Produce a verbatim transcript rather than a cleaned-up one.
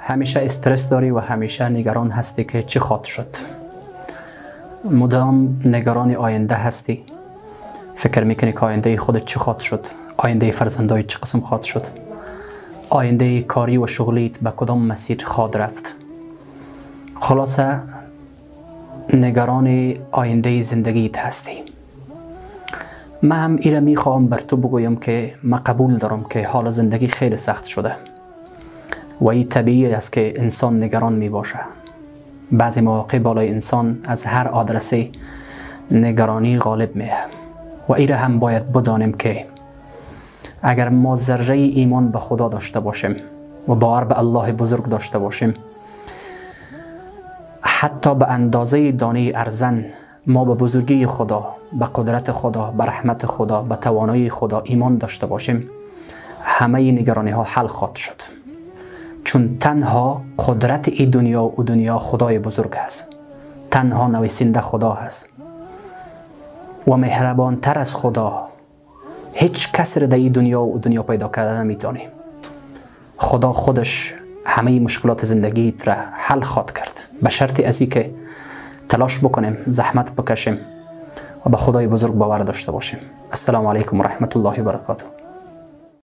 همیشه استرس داری و همیشه نگران هستی که چی خواهد شد. مدام نگران آینده هستی. فکر میکنی که آینده خودت چی خواهد شد، آینده فرزندای چه قسم خواهد شد، آینده کاری و شغلیت به کدام مسیر خواهد رفت. خلاصه نگران آینده زندگیت هستی. من هم ایره میخواهم بر تو بگویم که من قبول دارم که حال زندگی خیلی سخت شده و این طبیعی است که انسان نگران می باشه. بعضی مواقع بالای انسان از هر آدرسی نگرانی غالب میه و ایره هم باید بدانیم که اگر ما ذره ایمان به خدا داشته باشیم و باور به الله بزرگ داشته باشیم، حتی به اندازه دانه ارزن ما به بزرگی خدا، به قدرت خدا، به رحمت خدا، به توانایی خدا ایمان داشته باشیم، همه نگرانی ها حل خواهد شد. چون تنها قدرت این دنیا و دنیا خدای بزرگ است. تنها نویسنده خدا هست و مهربان تر از خدا هیچ کس را در این دنیا و دنیا پیدا کرده نمیتونه. خدا خودش همه مشکلات زندگی را حل خواهد کرد، به شرط ازی که تلاش بکنیم، زحمت بکشیم و به خدای بزرگ باور داشته باشیم. السلام علیکم و رحمت الله و برکاته.